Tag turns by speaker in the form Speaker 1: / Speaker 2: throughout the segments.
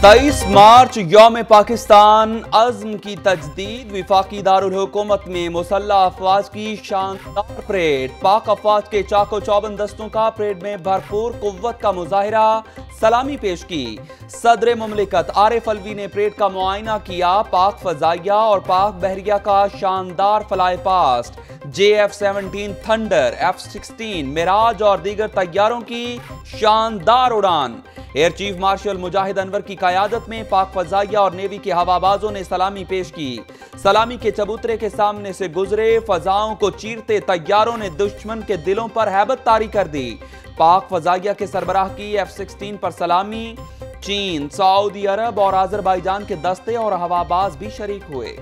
Speaker 1: 23 मार्च यौम पाकिस्तान अज़्म की तजदीद। विफाकी दारुल हुकूमत में मुसल्लह अफवाज की शानदार परेड। पाक अफवाज के चाको चौबंद दस्तों का परेड में भरपूर कुव्वत का मुजाहिरा। सलामी पेश की। सदर मुमलिकत आरिफ अलवी ने परेड का मुआयना किया। पाक फजाइया और पाक बहरिया का शानदार fly past. JF-17 thunder, F-16 Miraj और दीगर तैयारों की शानदार उड़ान। Air chief marshal Mujahid Anwar की क़यादत में पाक फजाइया और नेवी के हवाबाजों ने सलामी पेश की। सलामी के चबूतरे के सामने से गुजरे फजाओं को चीरते तैयारों ने दुश्मन के दिलों पर हैबत तारी कर दी। पाक फजाइया के सरबराह की F-16 पर सलामी। चीन, सऊदी अरब और अजरबैजान के दस्ते और हवाबाज भी शरीक हुए।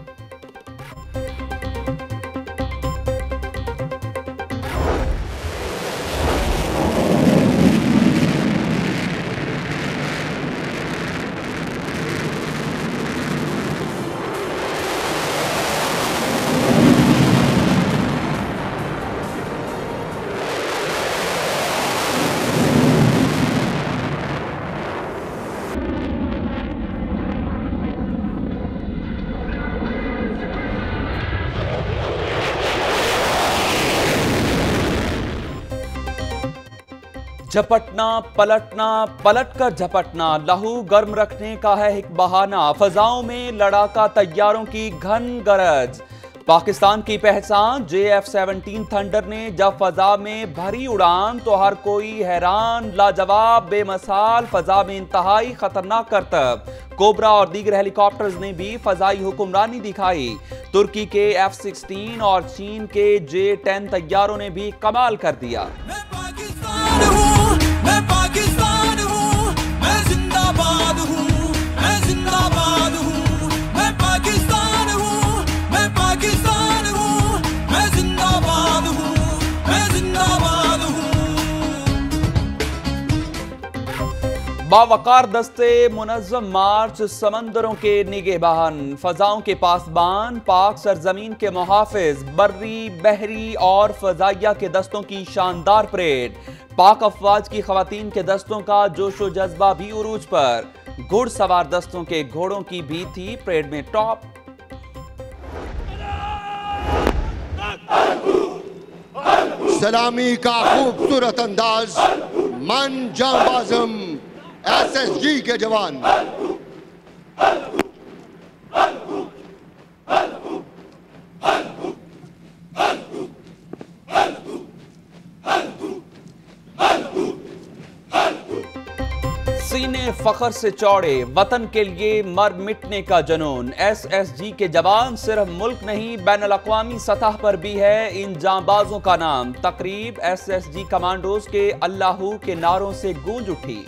Speaker 1: झपटना, पलटना, पलटकर झपटना, लहू गर्म रखने का है एक बहाना। फजाओं में लड़ाका तैयारों की घन गरज। पाकिस्तान की पहचान JF-17 थंडर ने जब फजा में भरी उड़ान तो हर कोई हैरान। लाजवाब, बेमिसाल, फजा में इंतहाई खतरनाक करतब। कोबरा और दीगर हेलीकॉप्टर्स ने भी फजाई हुक्मरानी दिखाई। तुर्की के F-16 और चीन के J-10 तैयारों ने भी कमाल कर दिया।
Speaker 2: मैं पाकिस्तान हूँ, मैं जिंदाबाद हूँ, मैं जिंदाबाद हूँ। मैं पाकिस्तान हूँ, मैं पाकिस्तान हूँ, मैं जिंदाबाद हूँ, मैं जिंदाबाद हूँ।
Speaker 1: बावकार दस्ते मुनज़्ज़म मार्च, समंदरों के निगहबान, फजाओं के पासबान, पाक सरजमीन के मुहाफिज, बर्री, बहरी और फजाइया के दस्तों की शानदार परेड। पाक अफवाज की खवातीन के दस्तों का जोशो जज्बा भी उरूज पर। घुड़सवार दस्तों के घोड़ों की भी थी परेड में टॉप।
Speaker 3: सलामी का खूबसूरत अंदाज, मन जांबाज़म SSG के जवान।
Speaker 1: सीने फखर से चौड़े, वतन के लिए मर मिटने का जुनून। SSG के जवान सिर्फ मुल्क नहीं बैनुल अक़वामी सतह पर भी है इन जांबाजों का नाम। तकरीब SSG कमांडोज के अल्लाहू के नारों से गूंज उठी।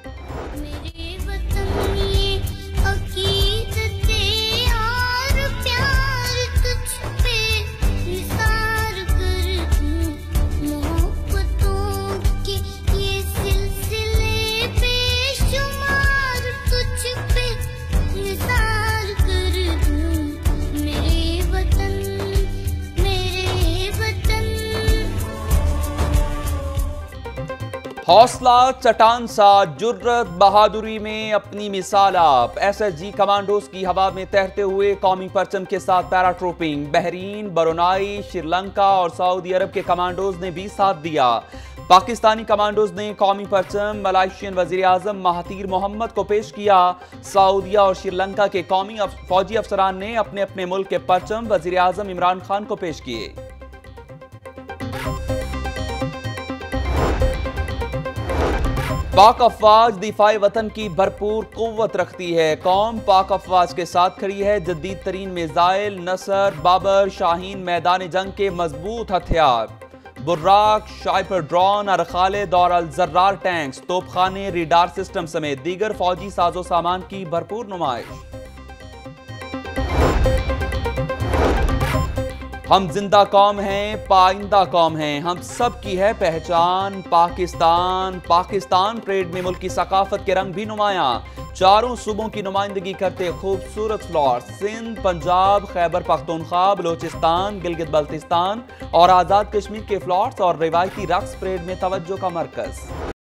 Speaker 1: हौसला चटान सा, जुर्रत बहादुरी में अपनी मिसाल आप। SSG कमांडोज की हवा में तैरते हुए कौमी परचम के साथ पैराट्रूपिंग। बहरीन, ब्रुनाई, श्रीलंका और सऊदी अरब के कमांडोज ने भी साथ दिया। पाकिस्तानी कमांडोज ने कौमी परचम मलाइशियन वजीर आजम महातीर मोहम्मद को पेश किया। सऊदिया और श्रीलंका के कौमी फौजी अफसरान ने अपने अपने मुल्क के परचम वजीर आजम इमरान खान को पेश किए। पाक अफवाज दिफाए वतन की भरपूर कुव्वत रखती है। कौम पाक अफवाज के साथ खड़ी है। जदीद तरीन मिसाइल, नसर, बाबर, शाहीन मैदान जंग के मजबूत हथियार, बुर्राक, शाइपर ड्रोन, अरखालिद और अल-जर्रार टैंक्स, तोपखाने, रिडार सिस्टम समेत दीगर फौजी साजो सामान की भरपूर नुमाइश। हम जिंदा कौम हैं, पाइंदा कौम हैं, हम सब की है पहचान पाकिस्तान। पाकिस्तान परेड में मुल्क की सकाफत के रंग भी नुमायां। चारों सूबों की नुमाइंदगी करते खूबसूरत फ्लॉट सिंध, पंजाब, खैबर पख्तूनख्वा, बलोचिस्तान, गिलगित बल्तिस्तान और आज़ाद कश्मीर के फ्लॉट्स और रिवायती रक्स परेड में तवज्जो का मरकज।